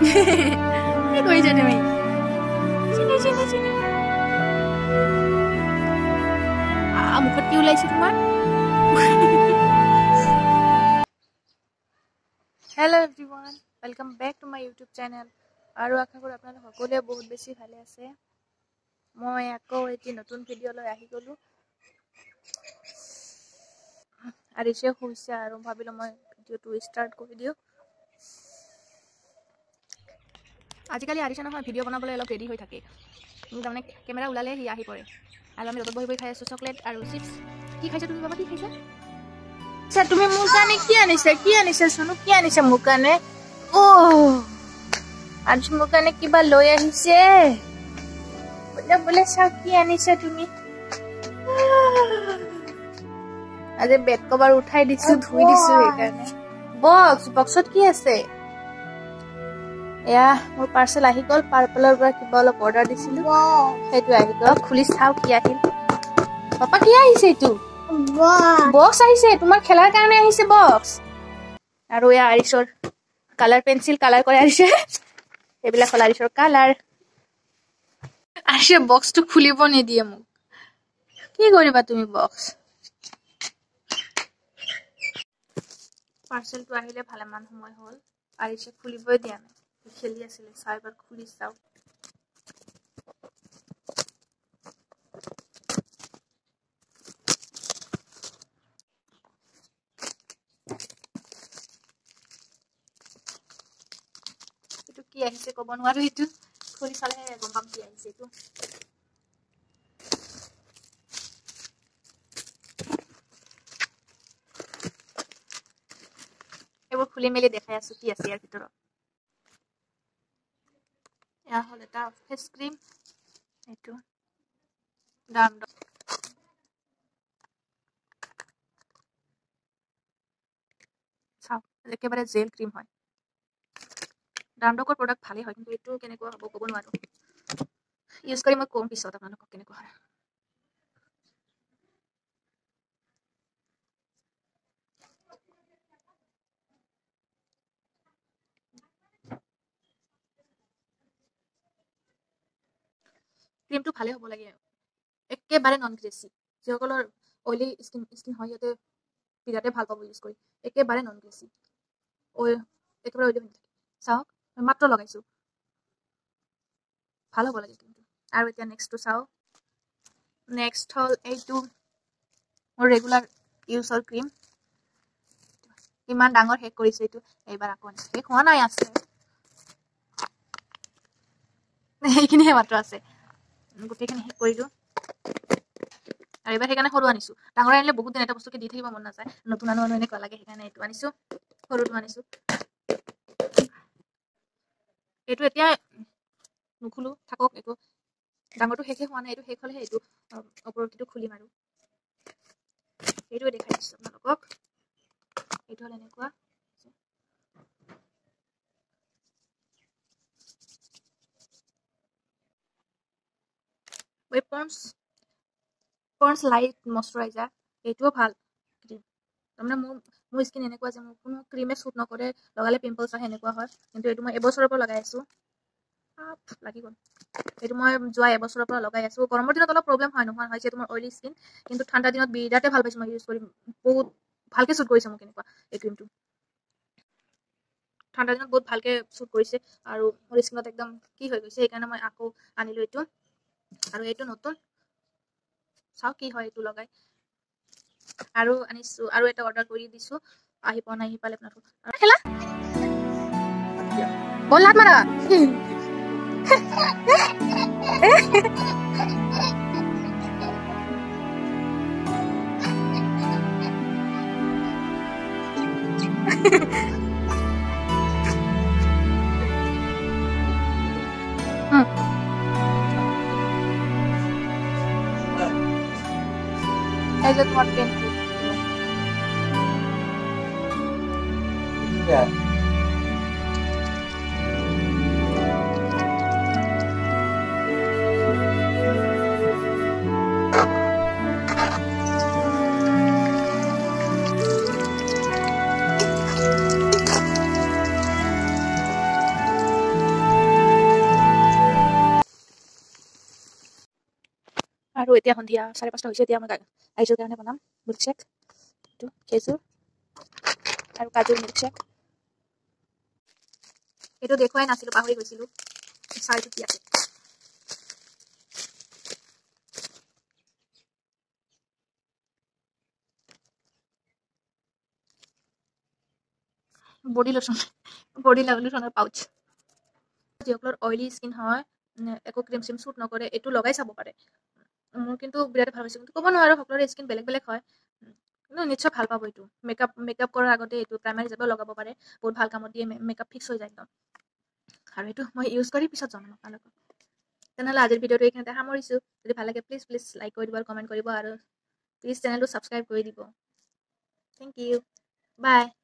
কি কৰিছা তুমি? চিনি চিনি চিনি মুখত কি ওলাইছে তোমাৰ? Hello' everyone, welcome back to my YouTube channel. আৰু আশা কৰোঁ আপোনালোক সকলোৱে বহুত বেছি ভালে আছে। মই আকৌ এটি নতুন ভিডিঅ' লৈ আহি গ'লোঁ। আৰিছে শুইছে আৰু ভাবিলোঁ মই ভিডিঅ'টো ষ্টাৰ্ট কৰি দিওঁ। আজিকালি আৰিছে নহয় ভিডিঅ' বনাবলৈ অলপ ৰেডি হৈ থাকে। তাৰমানে কেমেৰা ওলালে সি আহি পৰে। আৰু আমি ৰ'দত বহি বহি খাই আছোঁ চকলেট আৰু চিপছ। কি খাইছা তুমি বাবা, কি খাইছা? আচ্ছা, তুমি মোৰ কাৰণে কি আনিছা চোনো? কি আনিছা মোৰ কাৰণে? আজি মোৰ কাৰণে কিবা লৈ আহিছে। বোলে বোলে চাও কি আনিছা তুমি। আজি বেড কভাৰ উঠাই দিছো, ধুই দিছো সেইকাৰণে। বক্সত কি আছে? এয়া মোৰ পাৰ্চেল আহি গ'ল। পাৰ্পলৰ পৰা কিবা অলপ অৰ্ডাৰ দিছিলো, সেইটো আহি গ'ল। খুলি চাও কি আহিল। পাপা কি আহিছে? এইটো বক্স আহিছে, তোমাৰ খেলাৰ কাৰণে আহিছে বক্স। আৰু এয়া আৰিছৰ কালাৰ পেঞ্চিল, কালাৰ কৰে আৰিছে। এইবিলাক হ'ল আৰিছৰ কালাৰ। আৰিছে বক্সটো খুলিব নিদিয়ে মোক। কি কৰিবা তুমি বক্স? পাৰ্চেলটো আহিলে ভালেমান সময় হ'ল, আৰিছে খুলিবই দিয়া নাই, খেলি আছিলে। চাই এবাৰ খুলি চাও। এইটো কি আহিছে ক'ব নোৱাৰো, এইটো খুলি চালেহে গম পাম কি আহিছে। এইটো এইবোৰ খুলি মেলি দেখাই আছো কি আছে ইয়াৰ ভিতৰত। এয়া হ'ল এটা ফেচ ক্ৰীম। এইটো দাম চাও, একেবাৰে জেল ক্ৰীম হয়। ডামডকৰ প্ৰডাক্ট ভালেই হয়, কিন্তু এইটো কেনেকুৱা হ'ব ক'ব নোৱাৰো। ইউজ কৰি মই কম পিছত আপোনালোকক কেনেকুৱা হয়। ক্ৰীমটো ভালে হ'ব লাগে, একেবাৰে নন গ্ৰেছি। যিসকলৰ অইলি স্কিন হয় সিহঁতে বিৰাটে ভাল পাব ইউজ কৰি। একেবাৰে নন গ্ৰেছি, একেবাৰে অইলি হৈ থাকে। চাওক, মই মাত্ৰ লগাইছো, ভাল হ'ব লাগে কিন্তু। আৰু এতিয়া নেক্সটটো চাও। নেক্সট হ'ল এইটো মোৰ ৰেগুলাৰ ইউজৰ ক্ৰীম। ইমান ডাঙৰ শেষ কৰিছে এইটো, এইবাৰ আকৌ শেষ হোৱা নাই, আছে সেইখিনিহে মাত্ৰ আছে। গোটেইখিনি শেষ কৰিলো। আৰু এইবাৰ সেইকাৰণে সৰু আনিছো। ডাঙৰ আনিলে বহুত দিন এটা বস্তুকে দি থাকিব মন নাযায়, নতুন আনো এনেকুৱা লাগে। সেইকাৰণে এইটো আনিছো, সৰুটো আনিছো। এইটো এতিয়া নুখুলো, থাকক। এইটো ডাঙৰটো শেষে হোৱা নাই, এইটো শেষ হ'লেহে এইটো ওপৰৰটো খুলিম। আৰু এইটোৱে দেখাই দিছো আপোনালোকক। এইটো হ'ল এনেকুৱা। পন্ডছ লাইট মইশ্চাৰাইজাৰ, এইটোও ভাল ক্ৰীম। তাৰমানে মোৰ স্কিন এনেকুৱা যে মোৰ কোনো ক্ৰীমে শ্বুট নকৰে, লগালে পিম্পলছ আহে, এনেকুৱা হয়। কিন্তু এইটো মই এবছৰৰ পৰা লগাই আছো। লাগি গ'ল। এইটো মই যোৱা এবছৰৰ পৰা লগাই আছো। গৰমৰ দিনত অলপ প্ৰব্লেম হয়, নোহোৱা নহয়, যিহেতু মোৰ অইলি স্কিন। কিন্তু ঠাণ্ডা দিনত বিৰাটে ভাল পাইছো মই ইউজ কৰি। বহুত ভালকে শ্বুট কৰিছে মোক এনেকুৱা এই ক্ৰীমটো। ঠাণ্ডা দিনত বহুত ভালকে শ্বুট কৰিছে আৰু মোৰ স্কিনত একদম কি হৈ গৈছে। সেইকাৰণে মই আকৌ আনিলো এইটো। আৰু এইটো নতুন, চাও কি হয় এইটো লগাই। আৰু আনিছো, আৰু এটা অৰ্ডাৰ কৰি দিছো, আহি পোৱা নাই। আহি পালে আপোনালোকক খেলা বল লাত মাৰা। এই যে তোমার পেন্টু এতিয়া সন্ধিয়া 5:30 হৈছে। এতিয়া মই আইজৰ কাৰণে বনাম মিল্কশ্বেক। এইটো খেজুৰ আৰু কাজুৰ মিল্কশ্বেক। এইটো দেখুৱাই নাছিলোঁ, পাহৰি গৈছিলোঁ। চাইটো কি আছে। বডি লোশনৰ পাউচ। যিসকলৰ অইলি স্কিন হয়, একো ক্ৰীম চিম শ্বুট নকৰে, এইটো লগাই চাব পাৰে। মোৰ কিন্তু বিৰাট ভাল পাইছোঁ। কিন্তু ক'ব নোৱাৰোঁ, সকলোৰে স্কিন বেলেগ বেলেগ হয়। কিন্তু নিশ্চয় ভাল পাব এইটো। মেকআপ কৰাৰ আগতে এইটো প্ৰাইমাৰ হিচাপেও লগাব পাৰে। বহুত ভাল কামত দিয়ে, মেকআপ ফিক্স হৈ যায় একদম। আৰু এইটো মই ইউজ কৰি পিছত জনাম আপোনালোকক। তেনেহ'লে আজিৰ ভিডিঅ'টো এইখিনিতে সামৰিছোঁ। যদি ভাল লাগে প্লিজ লাইক কৰি দিব আৰু কমেণ্ট কৰিব, আৰু প্লিজ চেনেলটো ছাবস্ক্ৰাইব কৰি দিব। Thank you, by.